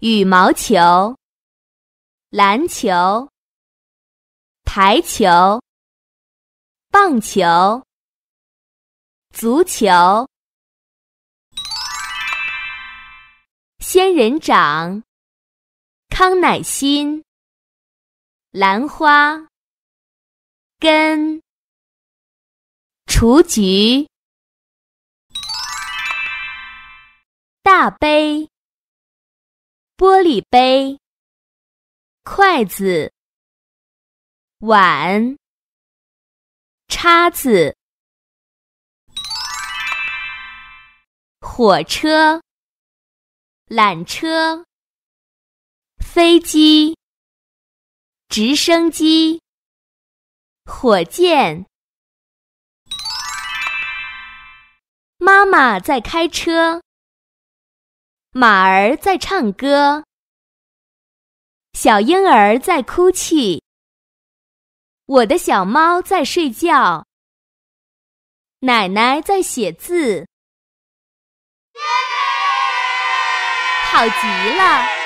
羽毛球、篮球、台球、棒球、足球、仙人掌、康乃馨、兰花、根、雏菊、大杯、玻璃杯、筷子、碗、叉子、火车、缆车、飞机、直升机、火箭。妈妈在开车，马儿在唱歌，小婴儿在哭泣，我的小猫在睡觉，奶奶在写字，好极了！